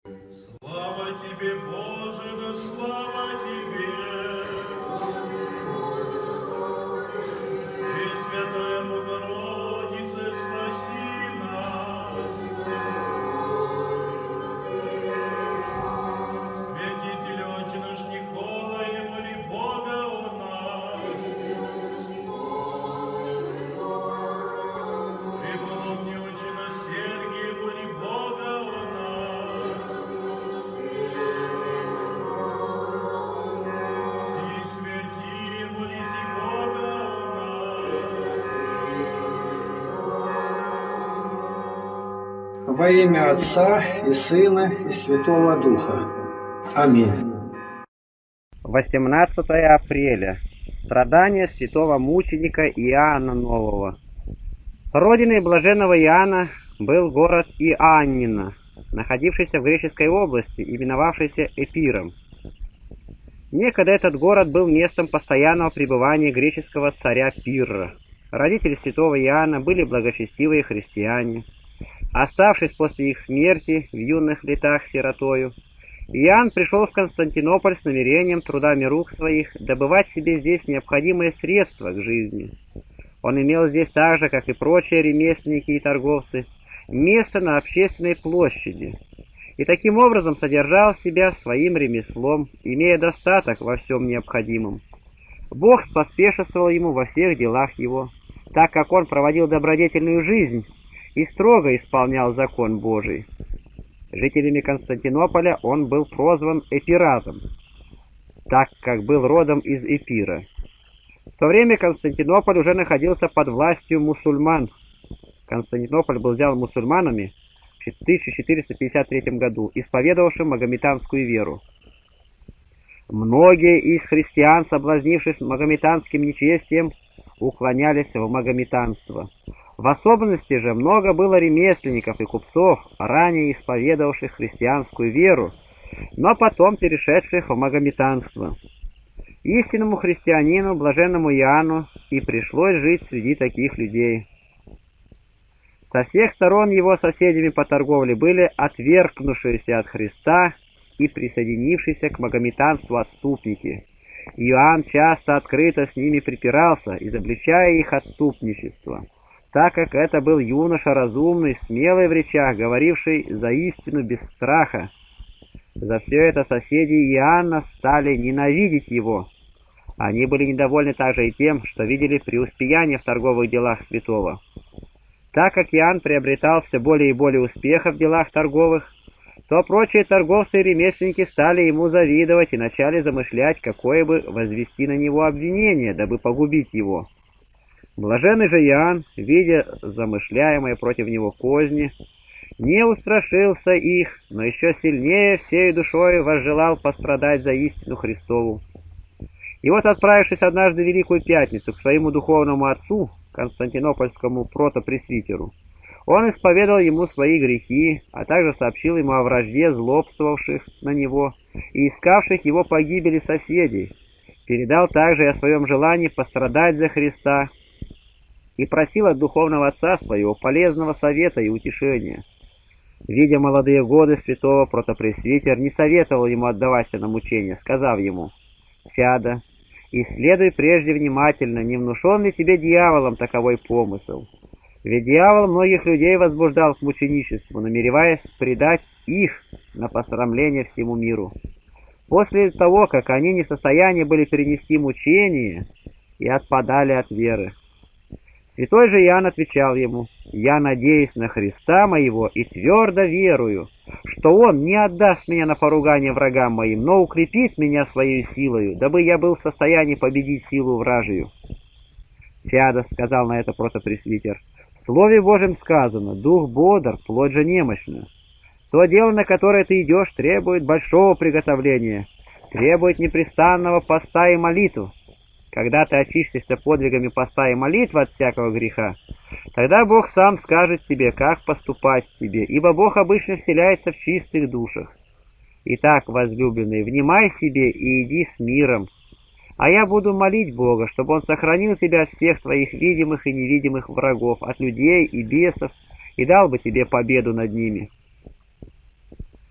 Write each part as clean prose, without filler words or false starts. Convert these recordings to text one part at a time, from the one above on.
Слава тебе, Боже, да слава тебе! Пресвятая Богородице, спаси нас! Святитель Отче наш Николай, моли Бога о нас! Преподобный Отче наш Сергий, моли Бога о нас! Все святые, молите Бога о нас! Во имя Отца и Сына и Святого Духа. Аминь. 18 апреля. Страдания святого мученика Иоанна Нового. Родиной блаженного Иоанна был город Иоаннино, находившийся в греческой области, именовавшийся Эпиром. Некогда этот город был местом постоянного пребывания греческого царя Пирра. Родители святого Иоанна были благочестивые христиане. Оставшись после их смерти в юных летах сиротою, Иоанн пришел в Константинополь с намерением трудами рук своих добывать себе здесь необходимые средства к жизни. Он имел здесь так же, как и прочие ремесленники и торговцы, место на общественной площади, и таким образом содержал себя своим ремеслом, имея достаток во всем необходимом. Бог поспешествовал ему во всех делах его, так как он проводил добродетельную жизнь и строго исполнял закон Божий. Жителями Константинополя он был прозван Эпиратом, так как был родом из Эпира. В то время Константинополь уже находился под властью мусульман. Константинополь был взят мусульманами в 1453 году, исповедовавшим магометанскую веру. Многие из христиан, соблазнившись магометанским нечестием, уклонялись в магометанство. В особенности же много было ремесленников и купцов, ранее исповедовавших христианскую веру, но потом перешедших в магометанство. Истинному христианину, блаженному Иоанну, и пришлось жить среди таких людей. Со всех сторон его соседями по торговле были отвергнувшиеся от Христа и присоединившиеся к магометанству отступники. Иоанн часто открыто с ними припирался, изобличая их отступничество, так как это был юноша разумный, смелый в речах, говоривший за истину без страха. За все это соседи Иоанна стали ненавидеть его. Они были недовольны также и тем, что видели преуспеяние в торговых делах святого. Так как Иоанн приобретал все более и более успеха в делах торговых, то прочие торговцы и ремесленники стали ему завидовать и начали замышлять, какое бы возвести на него обвинение, дабы погубить его. Блаженный же Иоанн, видя замышляемые против него козни, не устрашился их, но еще сильнее всей душой возжелал пострадать за истину Христову. И вот, отправившись однажды в Великую Пятницу к своему духовному отцу, константинопольскому протопресвитеру, он исповедал ему свои грехи, а также сообщил ему о вражде злобствовавших на него и искавших его погибели соседей, передал также и о своем желании пострадать за Христа и просил от духовного отца своего полезного совета и утешения. Видя молодые годы святого, протопресвитер не советовал ему отдаваться на мучения, сказав ему: «Сяда, исследуй прежде внимательно, не внушен ли тебе дьяволом таковой помысл. Ведь дьявол многих людей возбуждал к мученичеству, намереваясь предать их на посрамление всему миру. После того, как они не в состоянии были перенести мучения и отпадали от веры». Святой же Иоанн отвечал ему: «Я надеюсь на Христа моего и твердо верую, что Он не отдаст меня на поругание врагам моим, но укрепит меня своей силою, дабы я был в состоянии победить силу вражию». «Сяда», — сказал на это протопресвитер, — «в Слове Божьем сказано: дух бодр, плоть же немощна. То дело, на которое ты идешь, требует большого приготовления, требует непрестанного поста и молитв. Когда ты очистишься подвигами поста и молитвы от всякого греха, тогда Бог сам скажет тебе, как поступать тебе, ибо Бог обычно вселяется в чистых душах. Итак, возлюбленный, внимай себе и иди с миром. А я буду молить Бога, чтобы Он сохранил тебя от всех твоих видимых и невидимых врагов, от людей и бесов, и дал бы тебе победу над ними».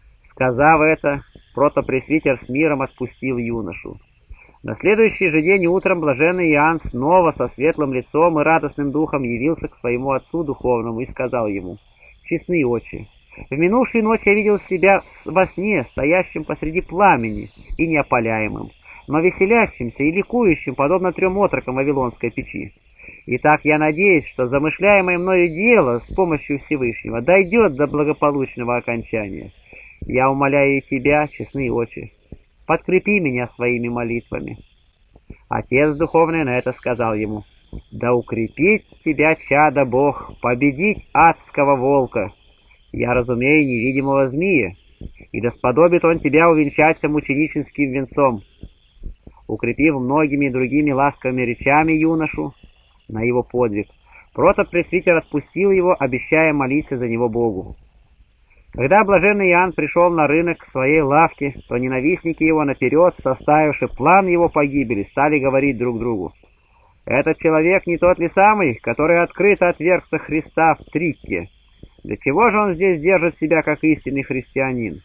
Сказав это, протопресвитер с миром отпустил юношу. На следующий же день утром блаженный Иоанн снова со светлым лицом и радостным духом явился к своему отцу духовному и сказал ему: «Честные очи, в минувшую ночь я видел себя во сне, стоящим посреди пламени и неопаляемым, но веселящимся и ликующим, подобно 3 отрокам Вавилонской печи. Итак, я надеюсь, что замышляемое мною дело с помощью Всевышнего дойдет до благополучного окончания. Я умоляю и тебя, честные очи, подкрепи меня своими молитвами». Отец духовный на это сказал ему: «Да укрепит тебя, чадо Бог, победить адского волка. Я разумею невидимого змея, и да сподобит он тебя увенчаться мученическим венцом». Укрепив многими другими ласковыми речами юношу на его подвиг, протопресвитер отпустил его, обещая молиться за него Богу. Когда блаженный Иоанн пришел на рынок к своей лавке, то ненавистники его наперед, составивши план его погибели, стали говорить друг другу: «Этот человек не тот ли самый, который открыто отвергся Христа в Трикке? Для чего же он здесь держит себя как истинный христианин?»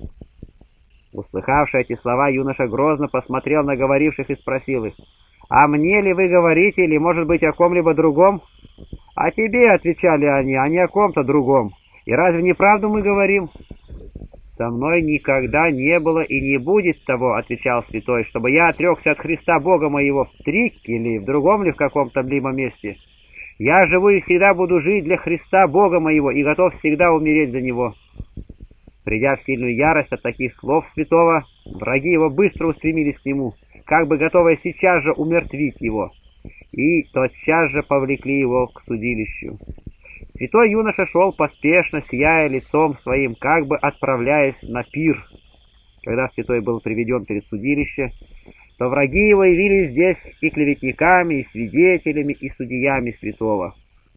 Услыхавший эти слова, юноша грозно посмотрел на говоривших и спросил их: «А мне ли вы говорите, или, может быть, о ком-либо другом?» «О тебе, — отвечали они, — а не о ком-то другом. И разве не правду мы говорим?» «Со мной никогда не было и не будет того, — отвечал святой, — чтобы я отрекся от Христа Бога моего в Трикке или в другом ли в каком-то либо месте. Я живу и всегда буду жить для Христа Бога моего и готов всегда умереть за Него». Придя в сильную ярость от таких слов святого, враги его быстро устремились к нему, как бы готовые сейчас же умертвить его, и тотчас же повлекли его к судилищу. Святой юноша шел поспешно, сияя лицом своим, как бы отправляясь на пир. Когда святой был приведен перед судилище, то враги его явились здесь и клеветниками, и свидетелями, и судьями святого.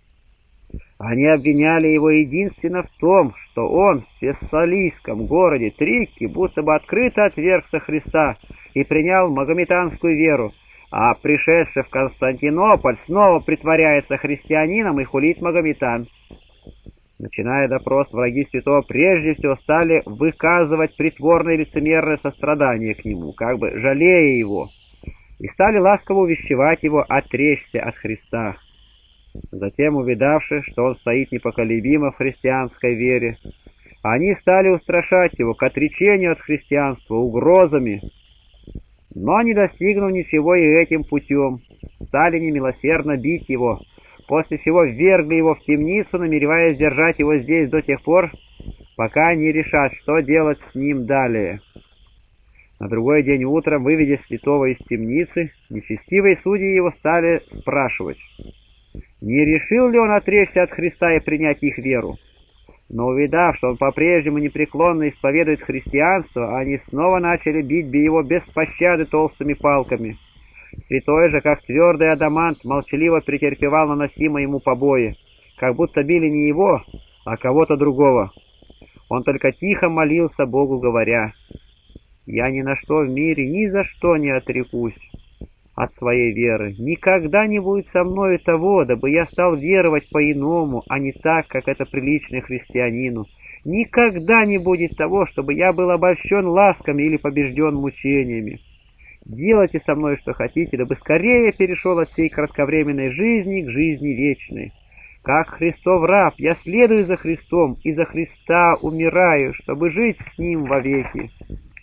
Они обвиняли его единственно в том, что он в фессалийском городе Трикке будто бы открыто отвергся Христа и принял магометанскую веру, а пришедший в Константинополь снова притворяется христианином и хулит магометан. Начиная допрос, враги святого прежде всего стали выказывать притворное лицемерное сострадание к нему, как бы жалея его, и стали ласково увещевать его отречься от Христа. Затем, увидавши, что он стоит непоколебимо в христианской вере, они стали устрашать его к отречению от христианства угрозами, но, не достигнув ничего и этим путем, стали немилосердно бить его, после чего ввергли его в темницу, намереваясь держать его здесь до тех пор, пока не решат, что делать с ним далее. На другой день утром, выведя святого из темницы, нечестивые судьи его стали спрашивать, не решил ли он отречься от Христа и принять их веру. Но увидав, что он по-прежнему непреклонно исповедует христианство, они снова начали бить его без пощады толстыми палками. Святой же, как твердый адамант, молчаливо претерпевал наносимые ему побои, как будто били не его, а кого-то другого. Он только тихо молился Богу, говоря: «Я ни на что в мире, ни за что не отрекусь от своей веры. Никогда не будет со мною того, дабы я стал веровать по-иному, а не так, как это прилично христианину. Никогда не будет того, чтобы я был обольщен ласками или побежден мучениями. Делайте со мной, что хотите, дабы скорее перешел от всей кратковременной жизни к жизни вечной. Как Христов раб, я следую за Христом и за Христа умираю, чтобы жить с Ним вовеки».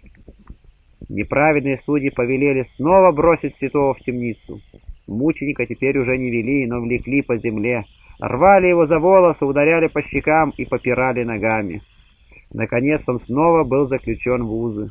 Неправедные судьи повелели снова бросить святого в темницу. Мученика теперь уже не вели, но влекли по земле, рвали его за волосы, ударяли по щекам и попирали ногами. Наконец он снова был заключен в узы.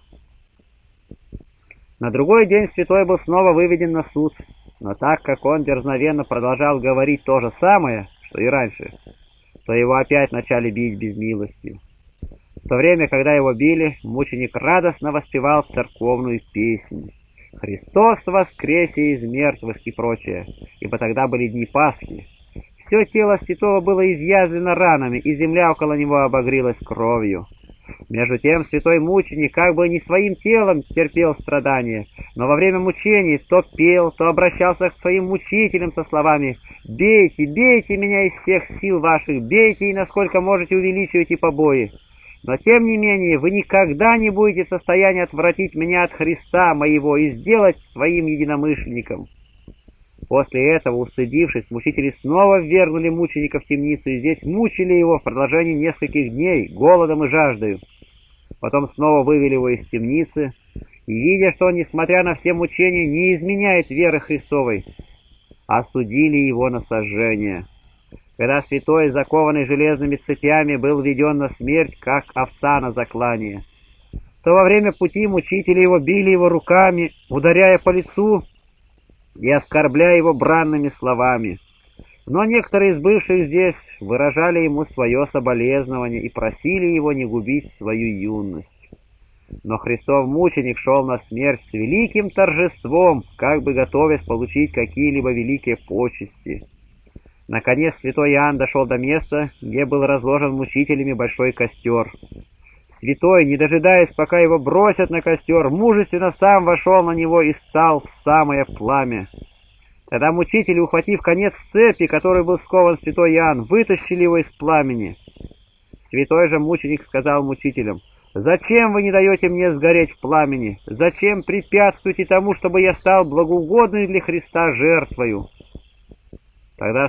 На другой день святой был снова выведен на суд, но так как он дерзновенно продолжал говорить то же самое, что и раньше, то его опять начали бить без милости. В то время, когда его били, мученик радостно воспевал церковную песнь «Христос воскресе из мертвых» и прочее, ибо тогда были дни Пасхи. Все тело святого было изъязвлено ранами, и земля около него обогрелась кровью. Между тем святой мученик как бы не своим телом терпел страдания, но во время мучений то пел, то обращался к своим мучителям со словами: «Бейте, бейте меня из всех сил ваших, бейте и насколько можете увеличивайте побои. Но тем не менее вы никогда не будете в состоянии отвратить меня от Христа моего и сделать своим единомышленником». После этого, устыдившись, мучители снова ввергнули мученика в темницу и здесь мучили его в продолжении нескольких дней голодом и жаждою. Потом снова вывели его из темницы, и, видя, что он, несмотря на все мучения, не изменяет веры Христовой, осудили его на сожжение. Когда святой, закованный железными цепями, был введен на смерть, как овца на заклание, то во время пути мучители его били его руками, ударяя по лицу и оскорбляя его бранными словами. Но некоторые из бывших здесь выражали ему свое соболезнование и просили его не губить свою юность. Но Христов мученик шел на смерть с великим торжеством, как бы готовясь получить какие-либо великие почести. Наконец святой Иоанн дошел до места, где был разложен мучителями большой костер. Святой, не дожидаясь, пока его бросят на костер, мужественно сам вошел на него и стал в самое пламя. Тогда мучители, ухватив конец цепи, которой был скован святой Иоанн, вытащили его из пламени. Святой же мученик сказал мучителям: «Зачем вы не даете мне сгореть в пламени? Зачем препятствуете тому, чтобы я стал благоугодной для Христа жертвою?» Тогда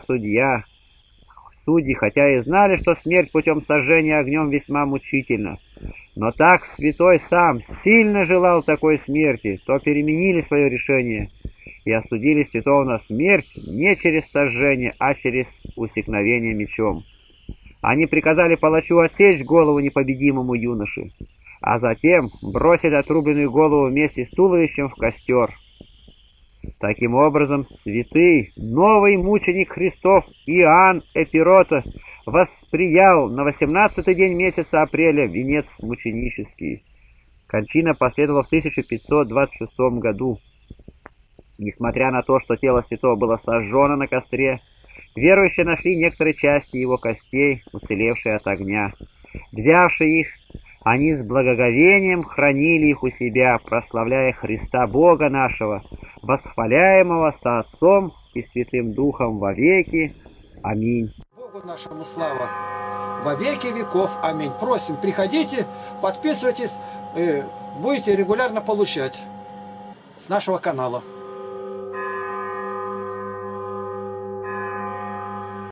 судьи, хотя и знали, что смерть путем сожжения огнем весьма мучительна, но так святой сам сильно желал такой смерти, то переменили свое решение и осудили святого на смерть не через сожжение, а через усекновение мечом. Они приказали палачу отсечь голову непобедимому юноше, а затем бросить отрубленную голову вместе с туловищем в костер. Таким образом, святый, новый мученик Христов Иоанн Эпирота восприял на 18-й день месяца апреля венец мученический. Кончина последовала в 1526 году. Несмотря на то, что тело святого было сожжено на костре, верующие нашли некоторые части его костей, уцелевшие от огня. Взявшие их, они с благоговением хранили их у себя, прославляя Христа Бога нашего, восхваляемого со Отцом и Святым Духом во веки. Аминь. Богу нашему слава во веки веков. Аминь. Просим, приходите, подписывайтесь, будете регулярно получать с нашего канала.